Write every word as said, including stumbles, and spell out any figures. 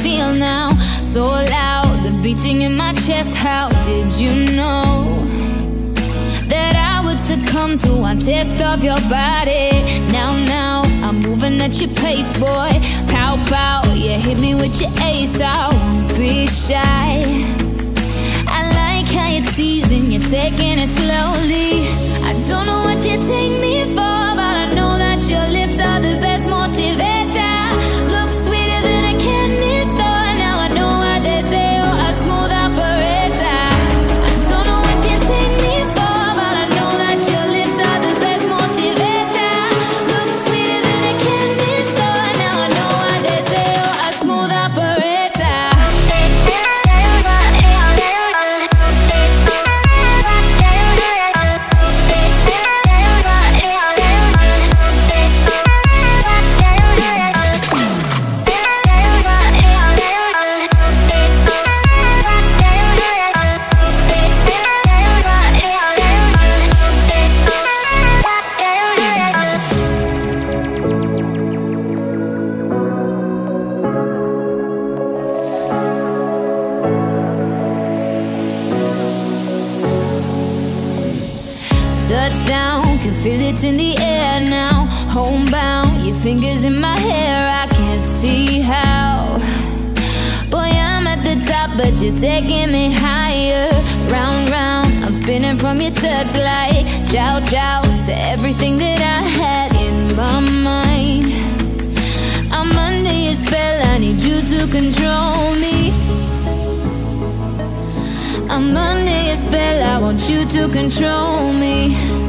feel now, so loud, the beating in my chest. How did you know that I would succumb to one taste of your body? Now, now, I'm moving at your pace, boy. Pow, pow, you hit me with your ace. I won't be shy. I like how you're teasing, you're taking it slowly. I don't know what you take me for, but I know that your lips are the best motivator. Look sweeter than a candy store. Now I know why they say you're a smooth operator. I don't know what you take me for, but I know that your lips are the best motivator. Look sweeter than a candy store. Now I know why they say you're a smooth operator. Touchdown, can feel it in the air now. Homebound, your fingers in my hair. I can't see how. Boy, I'm at the top, but you're taking me higher. Round, round, I'm spinning from your touch like chow, chow to everything that I had in my mind. I'm under your spell, I need you to control me. I'm under your spell, I want you to control me.